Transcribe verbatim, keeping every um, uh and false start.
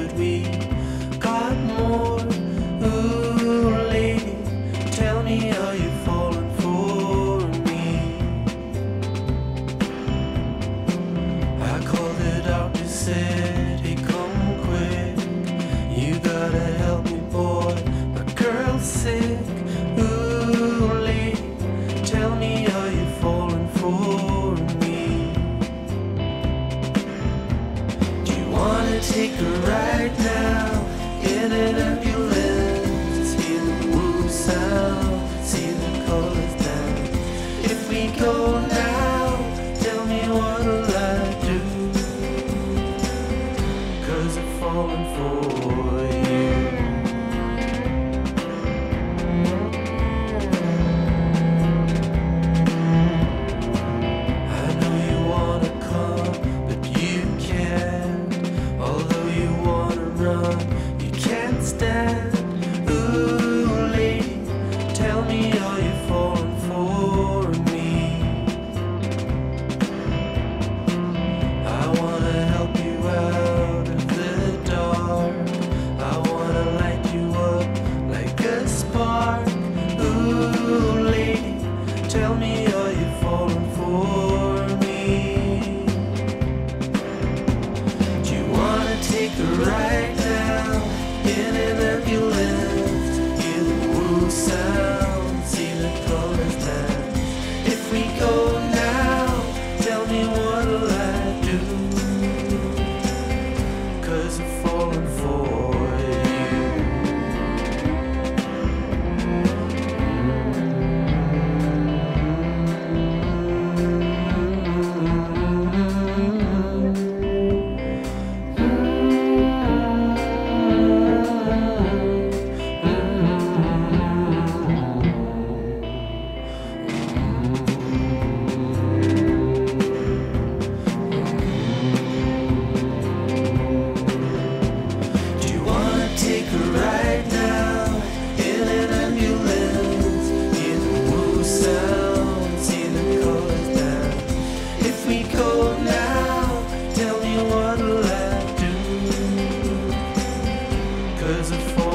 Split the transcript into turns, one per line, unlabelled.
but we got more. Ooh, lady, tell me, are you falling for me? I called the doctor, said, hey, come quick, you gotta help me, boy, my girl's sick. Ooh, lady, tell me, are you falling for me? Do you wanna take a ride now in an ambulance? Hear the woo sound, see the colors dance. If we go now, tell me what'll I do? 'Cause I'm falling for you. I know you wanna come, but you can't. Although you wanna run, you can't stand. Ooh, lady, tell me, are you falling for me? I wanna help you out of the dark. I wanna light you up like a spark. Ooh, lady, tell me, are you falling for me? Do you wanna take a ride now in an ambulance? Hear the woo sound, see the colors dance. If we go now, tell me what'll I do? 'Cause I'm falling for you. Do you wanna take a ride now in an ambulance? Hear the woo sound, see the colors dance. If we go now, tell me what'll I do? 'Cause I'm falling